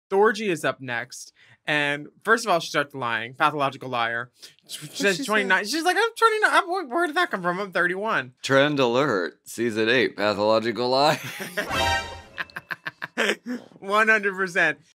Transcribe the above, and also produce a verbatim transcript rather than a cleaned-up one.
Thorgy is up next. And first of all, she starts lying. Pathological liar. She says she twenty-nine. She's like, I'm twenty-nine. I'm, where did that come from? I'm thirty-one. Trend alert. Season eight. Pathological lie. one hundred percent.